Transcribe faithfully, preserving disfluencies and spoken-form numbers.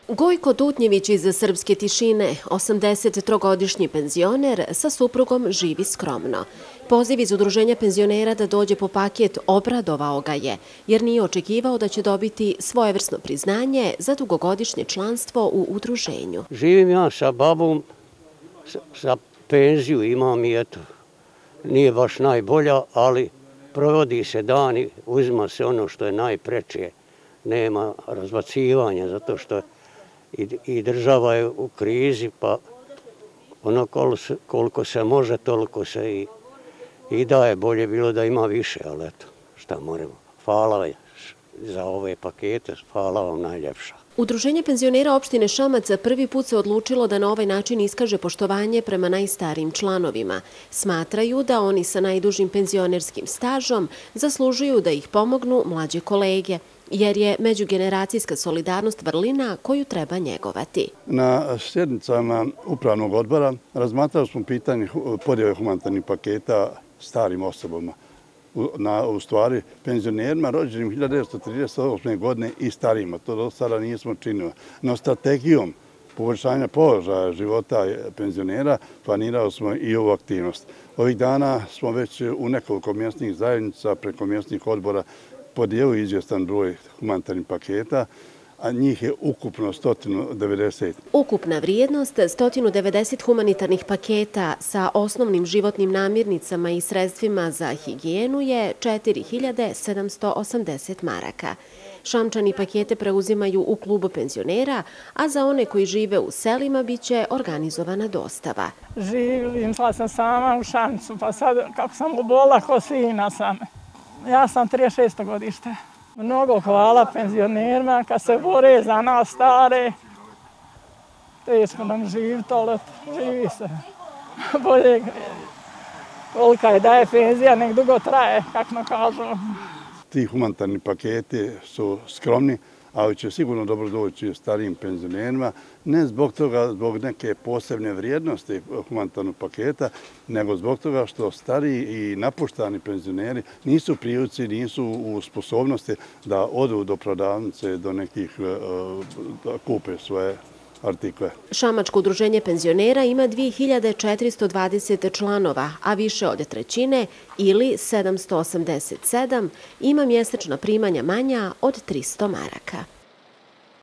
Gojko Tutnjević iz Srpske Tišine, osamdesettrogodišnji penzioner, sa suprugom živi skromno. Poziv iz Udruženja penzionera da dođe po paket obradovao ga je, jer nije očekivao da će dobiti svojevrsno priznanje za dugogodišnje članstvo u udruženju. Živim ja sa babom, sa penziju imam i eto, nije baš najbolja, ali provodi se dani, uzima se ono što je najpreče, nema razbacivanja, zato što i država je u krizi, pa ono koliko se može, toliko se i daje. Bolje bilo da ima više, ali eto, šta moramo. Hvala za ove pakete, hvala vam najljepša. Udruženje penzionera opštine Šamac prvi put se odlučilo da na ovaj način iskaže poštovanje prema najstarijim članovima. Smatraju da oni sa najdužim penzionerskim stažom zaslužuju da ih pomognu mlađe kolege, jer je međugeneracijska solidarnost vrlina koju treba njegovati. Na sjednicama upravnog odbora razmatrali smo pitanje podjele humanitarnih paketa starim osobama. U stvari, penzionerima rođenim hiljadu devetsto trideset osme. godine i starijima. To do sada nismo činili. No strategijom poboljšanja položaja života penzionera planirali smo i ovu aktivnost. Ovih dana smo već u nekoliko mjesnih zajednica preko mjesnih odbora podijelili izvjestan broj humanitarnih paketa, a njih je ukupno sto devedeset. Ukupna vrijednost sto devedeset humanitarnih paketa sa osnovnim životnim namirnicama i sredstvima za higijenu je četiri hiljade sedamsto osamdeset maraka. Šamčani pakete preuzimaju u klubu penzionera, a za one koji žive u selima biće organizovana dostava. Živim, pa sam sama u Šamcu, pa sad kako sam obola, ko sina sam. Ja sam trideset šesto godište. Mnogo hvala penzionerima kad se bore za nas stare. Teško nam živi, to živi se. Bolje kolika je da je penzija, nek dugo traje, kako nam kažu. Ti humanitarni paketi su skromni, ali će sigurno dobro doći starijim penzionerima, ne zbog toga, zbog neke posebne vrijednosti humanitarnog paketa, nego zbog toga što stariji i napuštani penzioneri nisu u prilici, nisu u sposobnosti da odu do prodavnice, do nekih, da kupe svoje artikle. Šamačko udruženje penzionera ima dve hiljade četiristo dvadeset članova, a više od trećine ili sedamsto osamdeset sedam ima mjesečna primanja manja od tristo maraka.